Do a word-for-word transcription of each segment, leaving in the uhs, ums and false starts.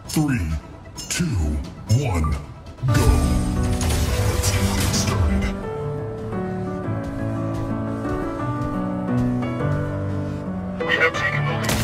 Three, two, one, go. Let's get things started. We have taken the lead.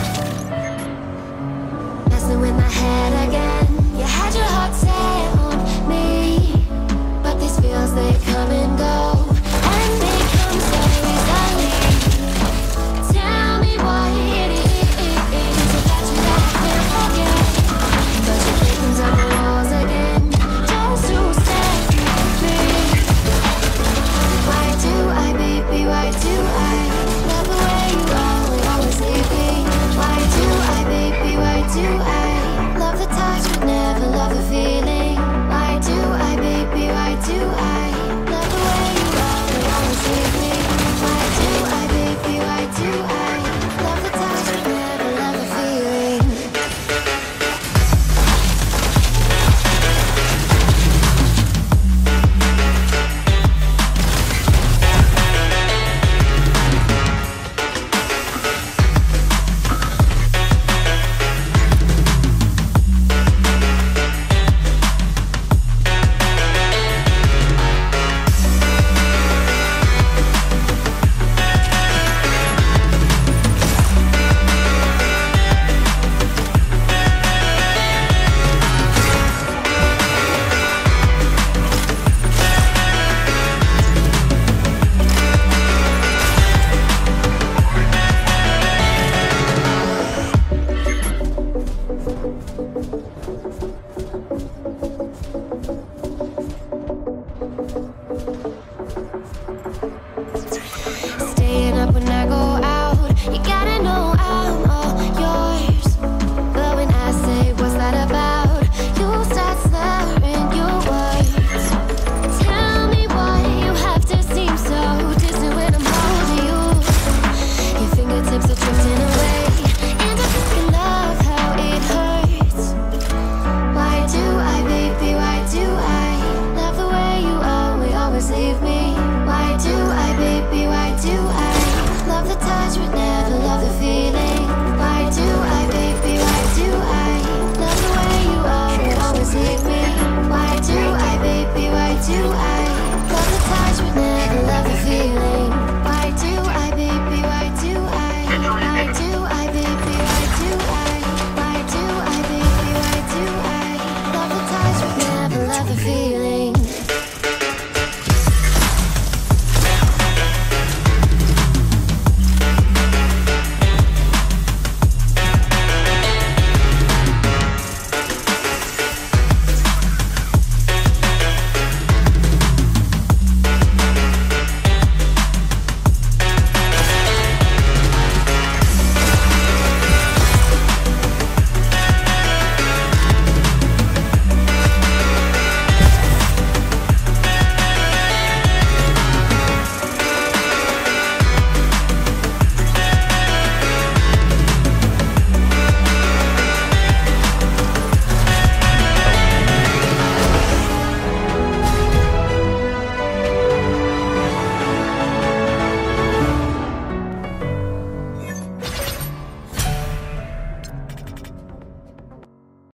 Messing with my head again. You had your heart set on me, but these feels they come and go, and they come so easily. Tell me why it is about you that I can't forget. But your kittens on the walls again, just to set me free. Why do I, baby, why do I love the way you always, always leave me? Why do I, baby, why do I love the touch but never love the feeling? Why do I, baby, why do I love the way you always, always leave me? Why do I, baby, why do I love the touch but never love the feeling? Staying up when I go out, you gotta know I'm all yours. But when I say what's that about, you start slurring your words. Tell me why you have to seem so distant when I'm holding you. Your fingertips are drifting away.